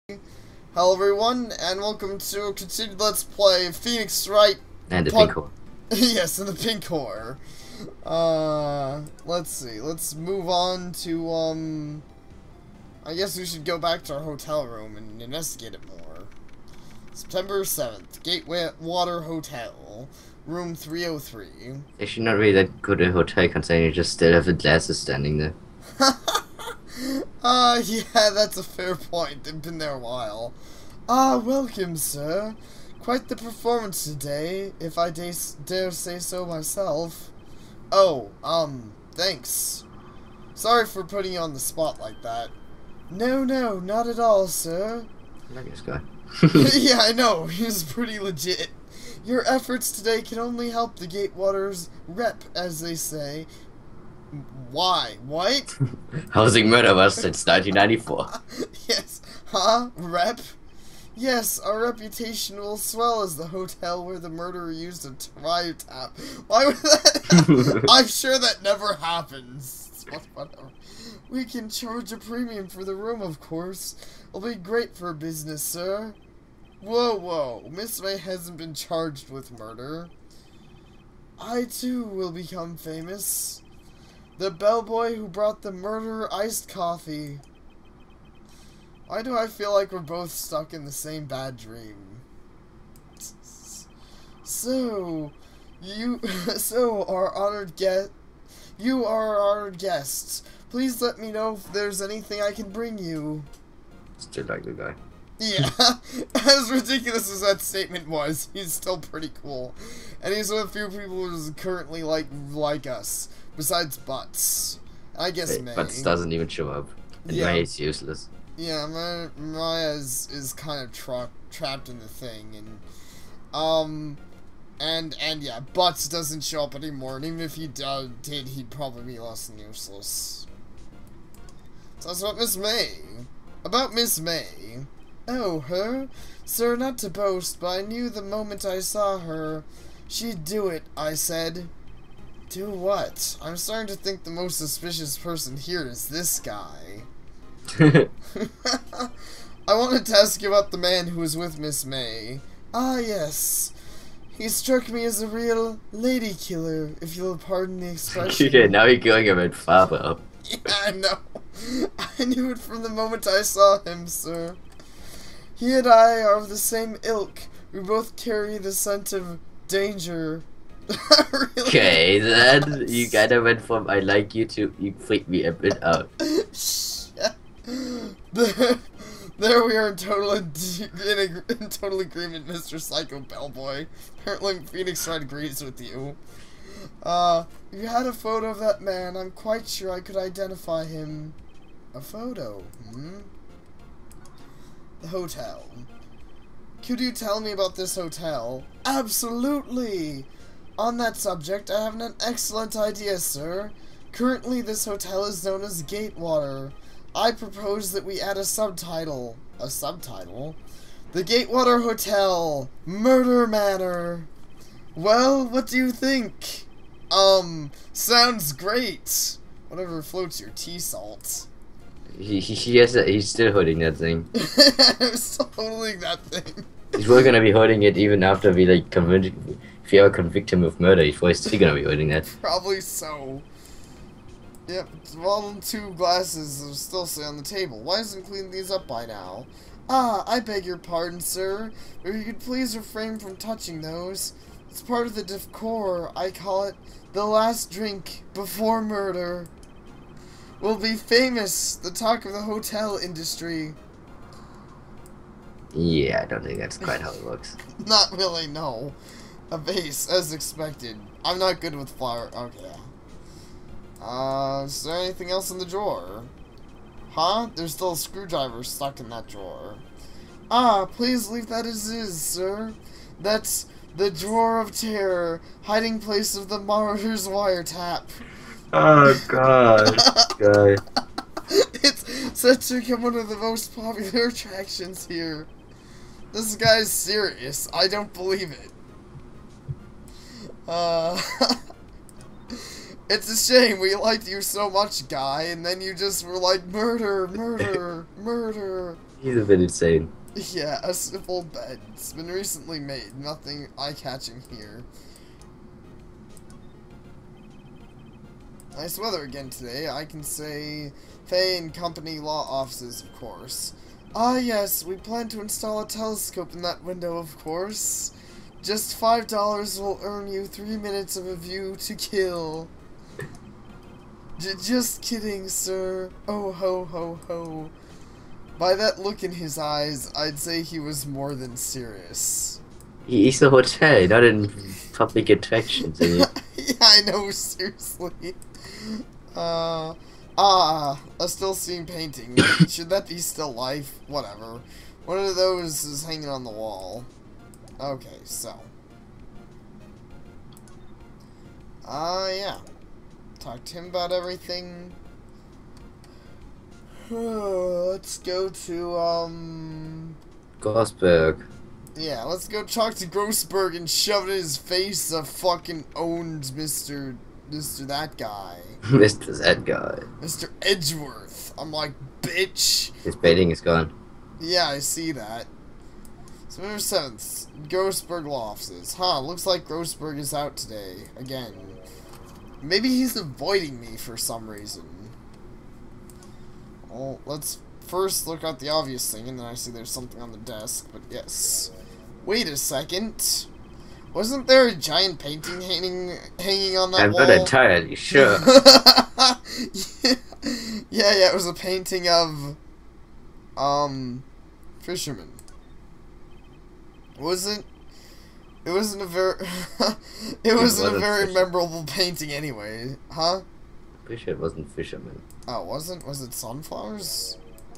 Hello everyone, and welcome to a continued Let's Play Phoenix Wright. And the pink horror. Yes, and the pink horror. Let's see. Let's move on to, I guess we should go back to our hotel room and investigate it more. September 7th, Gateway Water Hotel, room 303. Actually, not really that good a hotel considering you just still have the glasses standing there. Yeah, that's a fair point. They've been there a while. Welcome, sir. Quite the performance today, if I dare say so myself. Oh, thanks. Sorry for putting you on the spot like that. No, not at all, sir. I like this guy. Yeah, I know. He's pretty legit. Your efforts today can only help the Gatewaters rep, as they say. Why? What? Housing murder was since 1994. Yes. Huh? Rep? Yes, our reputation will swell as the hotel where the murderer used a wiretap. Why would that? I'm sure that never happens. Whatever. We can charge a premium for the room, of course. It'll be great for business, sir. Whoa. Miss May hasn't been charged with murder. I, too, will become famous. The bellboy who brought the murderer iced coffee. Why do I feel like we're both stuck in the same bad dream? So, you are our honored guests. Please let me know if there's anything I can bring you. Still like the guy. Yeah, as ridiculous as that statement was, he's still pretty cool. And he's one of the few people who's currently like us. Besides Butts. I guess Wait, May. Butts doesn't even show up. And Yeah. May is useless. Yeah, Maya is kind of trapped in the thing, and yeah, Butts doesn't show up anymore, and even if he did, he'd probably be less than useless. So that's about Miss May. About Miss May. Oh, her? Sir, not to boast, but I knew the moment I saw her, she'd do it, I said. Do what? I'm starting to think the most suspicious person here is this guy. I wanted to ask you about the man who was with Miss May. Ah, yes. He struck me as a real lady killer, if you'll pardon the expression. Okay, now you're going a bit far up. Yeah, I know. I knew it from the moment I saw him, sir. He and I are of the same ilk. We both carry the scent of danger. Really? Okay, then you kind of went from I like you to you freak me a bit out. There we are in total agreement, Mr. Psycho Bellboy. Apparently Phoenix Wright agrees with you. If you had a photo of that man, I'm quite sure I could identify him. A photo, The hotel. Could you tell me about this hotel? Absolutely! On that subject, I have an excellent idea, sir. Currently, this hotel is known as Gatewater. I propose that we add a subtitle. A subtitle? The Gatewater Hotel, Murder Manor. Well, what do you think? Sounds great. Whatever floats your tea salt. He's still holding that thing. I'm still holding that thing. He's still gonna be holding it even after we like if you ever convict him of murder, he's still gonna be holding that. Probably so. Yep, well, 2 glasses are still sit on the table. Why hasn't cleaned these up by now? Ah, I beg your pardon, sir, but if you could please refrain from touching those. It's part of the decor. I call it the last drink before murder. We'll be famous, the talk of the hotel industry. Yeah, I don't think that's quite how it works. Not really, no. A vase, as expected. I'm not good with flower. Okay. Is there anything else in the drawer? Huh? There's still a screwdriver stuck in that drawer. Ah, please leave that as is, sir. That's the drawer of terror, hiding place of the monitor's wiretap. Oh god, guy. It's set to become one of the most popular attractions here. This guy's serious. I don't believe it. It's a shame we liked you so much, guy, and then you just were like, murder. He's a bit insane. Yeah, a simple bed. It's been recently made. Nothing eye-catching here. Nice weather again today. I can say Faye and Company law offices, of course. Ah, yes, we plan to install a telescope in that window, of course. Just $5 will earn you 3 minutes of a view to kill. Just kidding, sir. Oh, ho, ho, ho. By that look in his eyes, I'd say he was more than serious. He's a hotel, not in public attractions. Yeah, I know, seriously. A still scene painting. Should that be still life? Whatever. One of those is hanging on the wall. Okay, so. Yeah. Talk to him about everything. Let's go to, Grossberg. Yeah, let's go talk to Grossberg and shove in his face a fucking owned Mr. that guy. Mr. that guy. Mr. Edgeworth. I'm like, bitch. His painting is gone. Yeah, I see that. September 7th, Grossberg Law Offices. Huh, looks like Grossberg is out today. Again. Maybe he's avoiding me for some reason. Well, let's first look at the obvious thing, and then I see there's something on the desk, but yes. Wait a second. Wasn't there a giant painting hanging on that wall? I'm not entirely sure. yeah, it was a painting of, fisherman. It wasn't a very, it wasn't a very memorable painting anyway, huh? Pretty sure it wasn't fisherman. Oh, it wasn't? Was it sunflowers?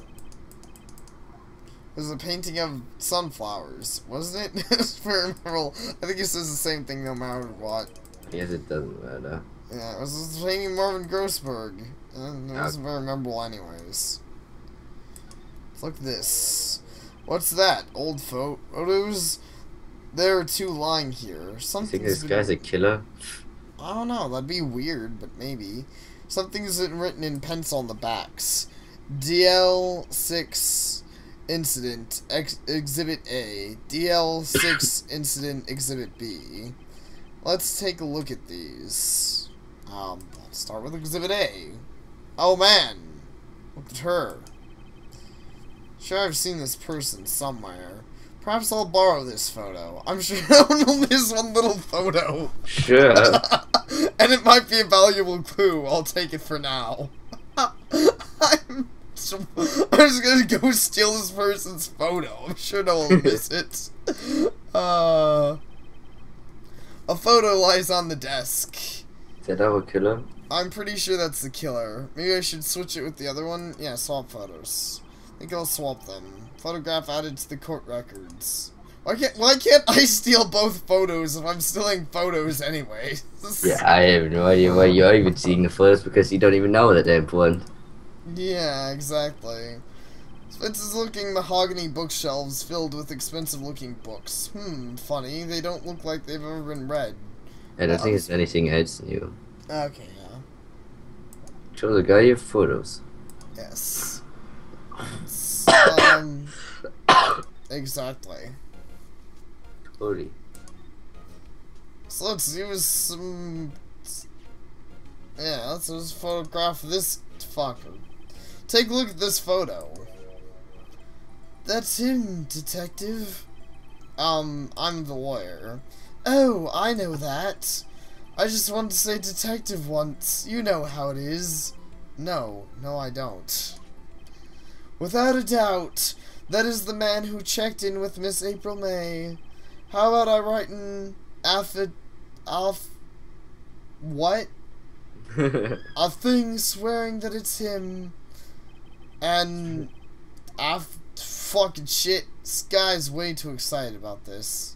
It was a painting of sunflowers, wasn't it? It was very memorable. I think it says the same thing no matter what. I guess it doesn't matter. Yeah, it was a painting of Marvin Grossberg. And it wasn't very memorable anyways. Let's look at this. What's that? Old photos? There are two lying here. You think this guy's a killer? I don't know. That'd be weird, but maybe. Something's written in pencil on the backs. DL6 Incident Exhibit A. DL6 Incident Exhibit B. Let's take a look at these. Let's start with Exhibit A. Oh man! Look at her. Sure, I've seen this person somewhere. Perhaps I'll borrow this photo. I'm sure only this one little photo. Sure. And it might be a valuable clue. I'll take it for now. I'm just gonna go steal this person's photo. I'm sure no one will miss it. A photo lies on the desk. Is that our killer? I'm pretty sure that's the killer. Maybe I should switch it with the other one. Yeah, swap photos. I think I'll swap them. Photograph added to the court records. Why can't I steal both photos if I'm stealing photos anyway? Yeah, I have no idea why you're even seeing the photos because you don't even know that they're important. Yeah, exactly. Spencer's looking mahogany bookshelves filled with expensive looking books. Funny. They don't look like they've ever been read. I don't think it's anything else new. Okay, yeah. Show the guy your photos. Yes. Exactly. Totally. So let's use some... Yeah, let's just photograph this fucker. Take a look at this photo. That's him, detective. I'm the lawyer. Oh, I know that. I just wanted to say detective once. You know how it is. No, I don't. Without a doubt, that is the man who checked in with Miss April May. How about I write an what? A thing swearing that it's him. And fucking shit. This guy's way too excited about this.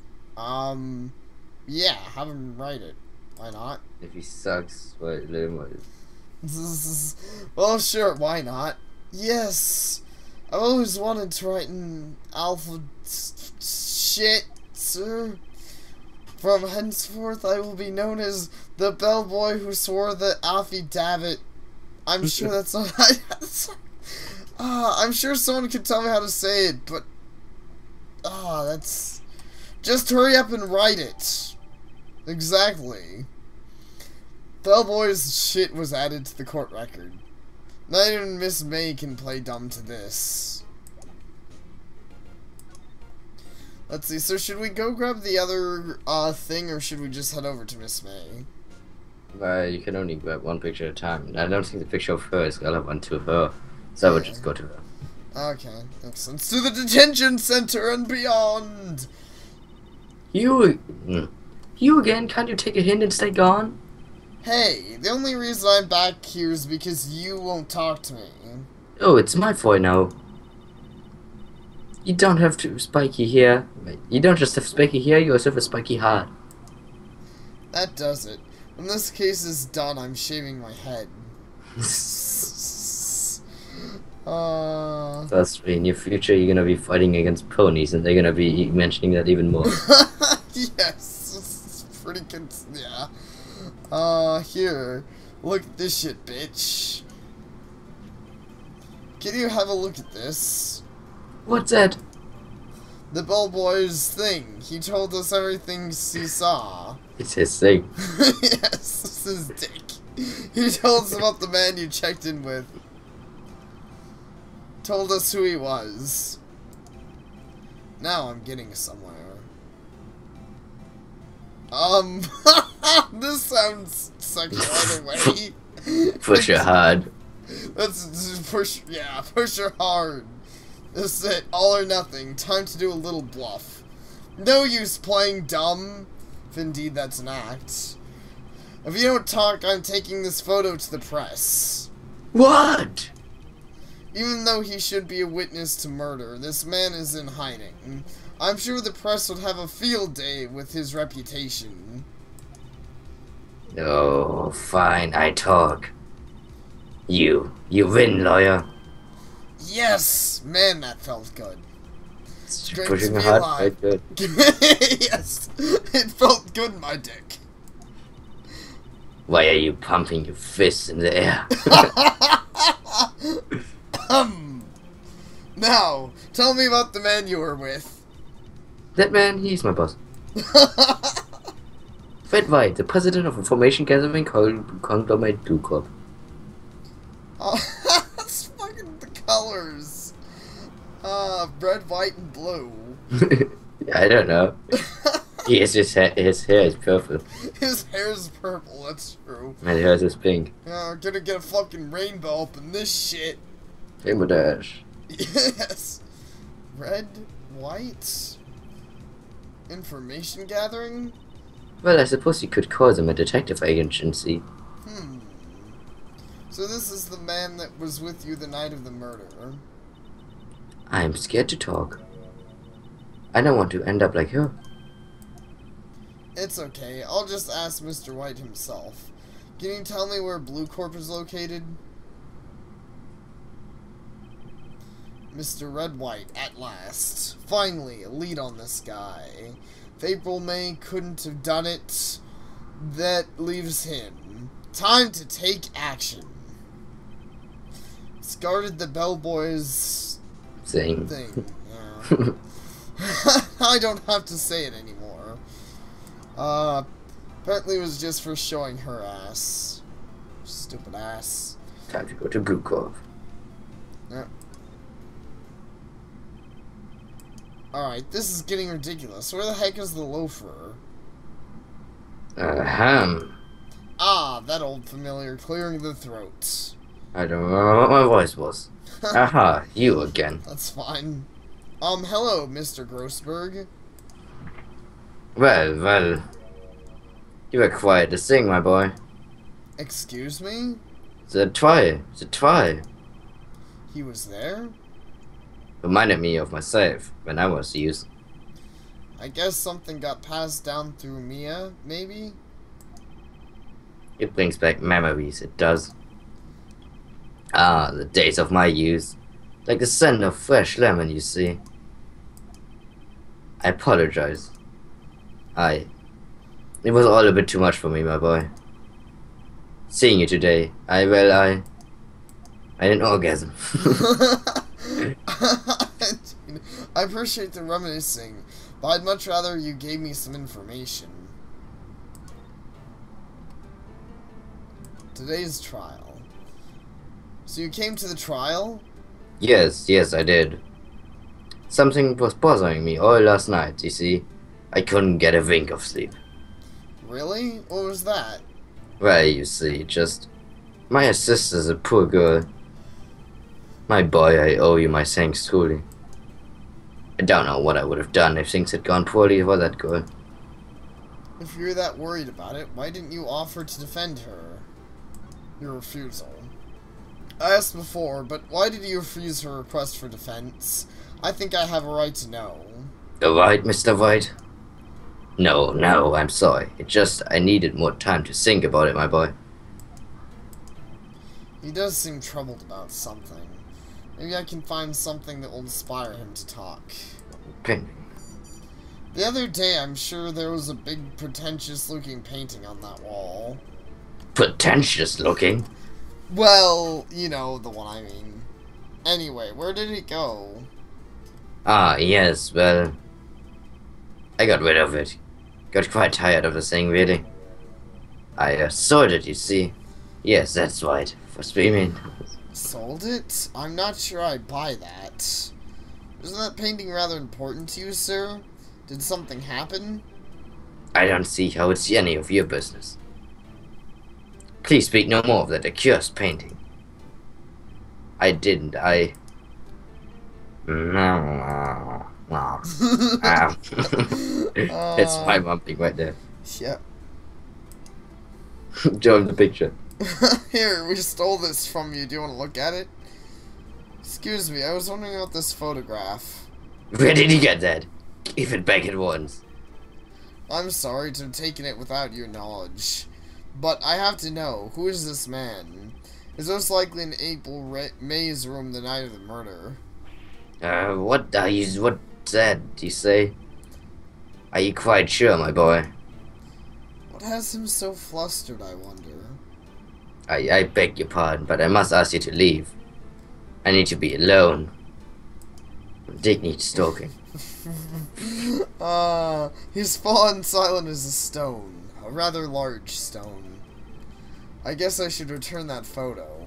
Yeah, have him write it. Why not? If he sucks, let him write it. Well, sure, why not? Yes, I've always wanted to write an alpha shit, sir. From henceforth, I will be known as the bellboy who swore the affidavit. I'm sure that's not. I'm sure someone could tell me how to say it, but that's just hurry up and write it. Exactly. Bellboy's shit was added to the court record. Not even Miss May can play dumb to this. Let's see, so should we go grab the other thing, or should we just head over to Miss May? You can only grab one picture at a time. I don't think the picture of her is relevant to her, so I would just go to her. Okay, excellent. To the detention center and beyond! You again? Can't you take a hint and stay gone? Hey, the only reason I'm back here is because you won't talk to me. Oh, it's my fault now. You don't have to spiky hair. You don't just have spiky hair, you also have a spiky heart. That does it. When this case is done, I'm shaving my head. Trust me, in your future you're gonna be fighting against ponies and they're gonna be mentioning that even more. Yes, it's pretty good, yeah. Here, look at this shit, bitch. Can you have a look at this? What's that? The bellboy's thing. He told us everything he saw. It's his thing. Yes, this is dick. He told us about the man you checked in with. Told us who he was. Now I'm getting somewhere. This sounds sexual either way. Push her hard. Let's push, yeah, push her hard. This is it, all or nothing. Time to do a little bluff. No use playing dumb, if indeed that's an act. If you don't talk, I'm taking this photo to the press. What? Even though he should be a witness to murder, this man is in hiding. I'm sure the press would have a field day with his reputation. Oh, fine, I talk. You win, lawyer. Yes! Man, that felt good. It's Great pushing to her be hard, alive. right good. Yes! It felt good, my dick. Why are you pumping your fists in the air? Now, tell me about the man you were with. That man, he's my boss. Fred White, the president of information gathering conglomerate Blue Corp. Oh, that's fucking the colors. Red, white, and blue. I don't know. His hair is purple. His hair's purple, that's true. And hers is pink. Yeah, we're gonna get a fucking rainbow up in this shit. Rainbow Dash. Yes. Red, white, information gathering? Well, I suppose you could call them a detective agency. So this is the man that was with you the night of the murder. I'm scared to talk. I don't want to end up like her. It's okay, I'll just ask Mr. White himself. Can you tell me where Blue Corp is located? Mr. Red White, at last. Finally, a lead on this guy. If April May couldn't have done it, that leaves him. Time to take action. Discarded the bellboy's Thing. Yeah. I don't have to say it anymore. Apparently it was just for showing her ass. Stupid ass. Time to go to Blue Corp. Yeah. Alright, this is getting ridiculous. Where the heck is the loafer? Ah, that old familiar, clearing the throat. I don't know what my voice was. Aha, you again. That's fine. Hello, Mr. Grossberg. Well. You were quiet to sing, my boy. Excuse me? The try. He was there? Reminded me of myself when I was youth. I guess something got passed down through Mia, maybe? It brings back memories, it does. Ah, the days of my youth. Like the scent of fresh lemon, you see. I apologize. It was all a bit too much for me, my boy. Seeing you today, I had an orgasm. I appreciate the reminiscing, but I'd much rather you gave me some information. Today's trial. So you came to the trial? Yes, I did. Something was bothering me all last night, you see. I couldn't get a wink of sleep. Really? What was that? Well, you see, just... My sister's a poor girl. My boy, I owe you my thanks truly. I don't know what I would have done if things had gone poorly for that girl. If you're that worried about it, why didn't you offer to defend her? Your refusal. I asked before, but why did you refuse her request for defense? I think I have a right to know. The right, Mr. White? No, I'm sorry. It just, I needed more time to think about it, my boy. He does seem troubled about something. Maybe I can find something that will inspire him to talk. Painting. The other day, I'm sure there was a big, pretentious-looking painting on that wall. Pretentious looking? Well, you know the one I mean. Anyway, where did it go? Ah, yes, well... I got rid of it. Got quite tired of the thing, really. I sold it, you see. Yes, that's right. For streaming. Sold it? I'm not sure I'd buy that. Isn't that painting rather important to you, sir? Did something happen? I don't see how it's any of your business. Please speak no more of that accursed painting. I didn't, No. It's my mumping right there. Yep. Show him the picture. Here, we stole this from you. Do you want to look at it? Excuse me, I was wondering about this photograph. Where did he get that? Give it back at once. I'm sorry to have taken it without your knowledge. But I have to know, who is this man? Is most likely in April May's room the night of the murder. What's that, you say? Are you quite sure, my boy? What has him so flustered, I wonder? I beg your pardon, but I must ask you to leave. I need to be alone. Dick needs stalking. He's fallen silent as a stone. A rather large stone. I guess I should return that photo.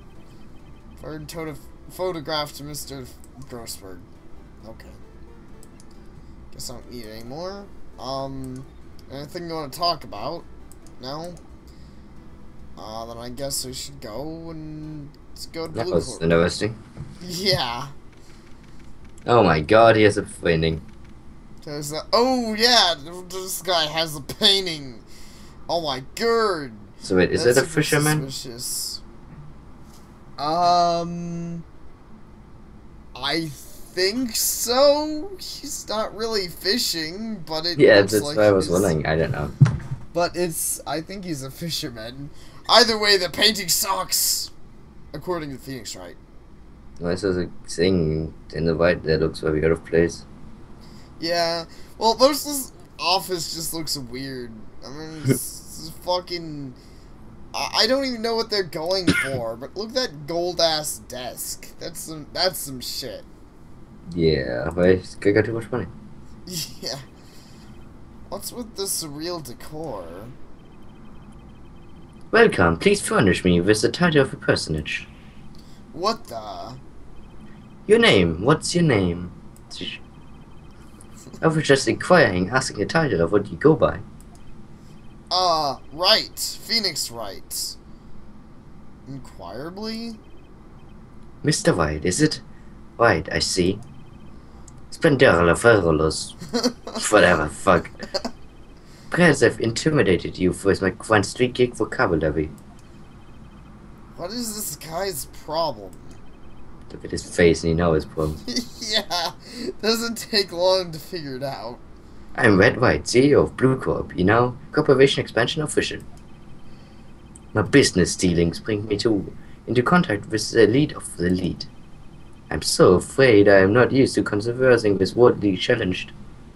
Photograph to Mr. Grossberg. Okay. Guess I don't need any more. Anything you want to talk about? No? Then I guess I should go and let's go to Blue That was Corp. interesting. Yeah. Oh my god, he has a painting. Oh yeah, this guy has a painting. Oh my god. So wait, is it a fisherman? Suspicious. I think so. He's not really fishing, but it Yeah, looks that's like why I was he's- wondering. I don't know. But I think he's a fisherman. Either way, the painting sucks. According to Phoenix Wright. Why is there a thing in the white that looks very out of place? Yeah. Well, most of this office just looks weird. I mean, it's fucking... I don't even know what they're going for, but look at that gold-ass desk. That's some shit. Yeah, but I got too much money. Yeah. What's with the surreal decor? Welcome, please furnish me with the title of a personage. What the? Your name, what's your name? I was just inquiring, asking the title of what you go by. Wright. Phoenix Wright. Inquirably? Mr. White, is it? White, I see. Spenderla whatever, fuck. Perhaps I've intimidated you with my one street gig vocabulary. What is this guy's problem? Look at his face and you know his problem. Yeah, doesn't take long to figure it out. I'm Red White, CEO of Blue Corp, you know, Corporation Expansion Official. My business dealings bring me into contact with the lead of the lead. I'm so afraid I am not used to conversing with worldly challenged.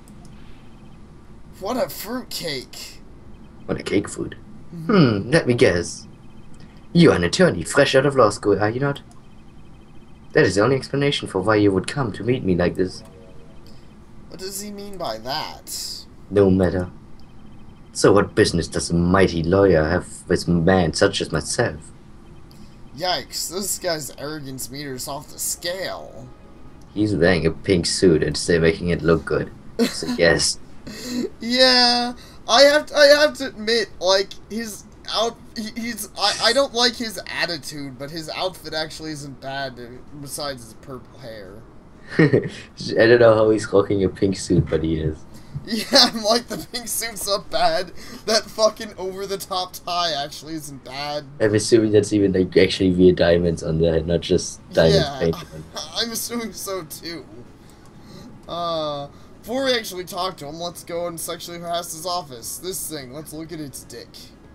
What a fruitcake. What a cake food. Let me guess. You are an attorney fresh out of law school, are you not? That is the only explanation for why you would come to meet me like this. What does he mean by that? No matter. So what business does a mighty lawyer have with a man such as myself? Yikes, this guy's arrogance meter's off the scale. He's wearing a pink suit and still making it look good. So yes. Yeah, I have to admit, like, his I don't like his attitude, but his outfit actually isn't bad, besides his purple hair. I don't know how he's rocking a pink suit, but he is. Yeah, I'm like, the pink suit's not bad. That fucking over-the-top tie actually isn't bad. I'm assuming that's even like actually real diamonds on there, not just diamonds painted on. I'm assuming so too. Before we actually talk to him, let's go and sexually harass his office. This thing, let's look at its dick.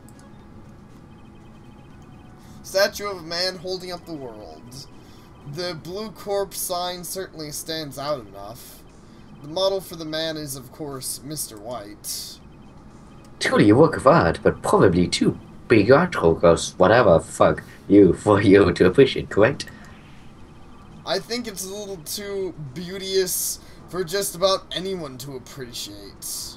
Statue of a man holding up the world. The blue corpse sign certainly stands out enough. The model for the man is, of course, Mr. White. Truly a work of art, but probably too big art strokers, whatever fuck you for you to appreciate, correct? I think it's a little too beauteous for just about anyone to appreciate.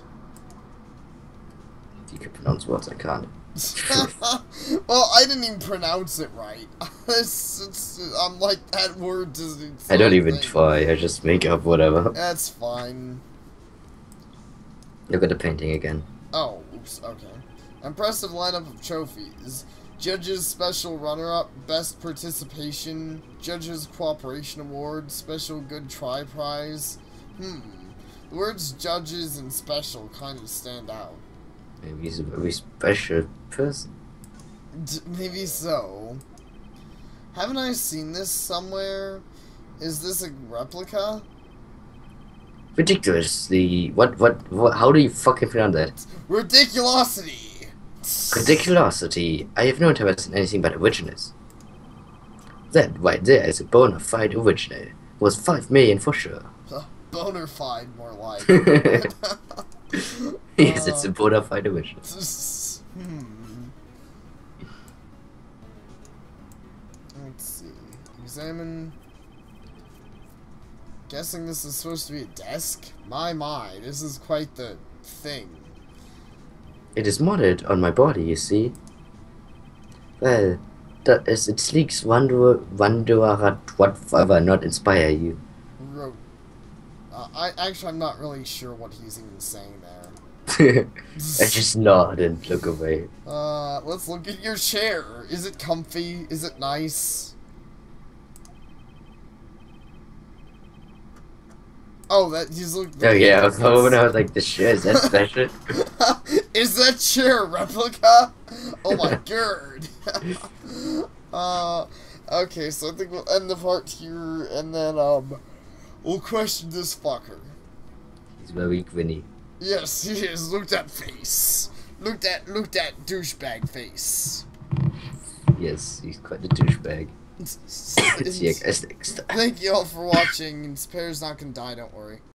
You can pronounce words, I can't. Well, I didn't even pronounce it right. I'm like, that word doesn't. I don't even try, I just make up whatever. That's fine. Look at the painting again. Oh, oops, okay. Impressive lineup of trophies. Judges Special Runner-Up, Best Participation, Judges Cooperation Award, Special Good Try Prize. The words judges and special kind of stand out. Maybe he's a very special person. Maybe so. Haven't I seen this somewhere? Is this a replica? Ridiculously. What, how do you fucking pronounce that? Ridiculosity! Ridiculosity. I have no interest in anything but originals. That right there is a bona fide original. Was 5 million for sure. Bona fide, more like. Yes, it's a bona fide original. Let's see. Examine. Guessing this is supposed to be a desk? My, this is quite the thing. It is modeled on my body, you see. Well, that is it sleeks wonderat whatever not inspire you. I'm not really sure what he's even saying there. I just nod and look away. Let's look at your chair. Is it comfy? Is it nice? Oh, that he's looking. Oh yeah, I was like, the chair, is that special? Is that chair a replica? Oh my god. Okay, so I think we'll end the part here, and then we'll question this fucker. He's very grinny. Yes, he is. Look at that face. Look that douchebag face. Yes, he's quite a douchebag. Thank you all for watching. Pear's not gonna die, don't worry.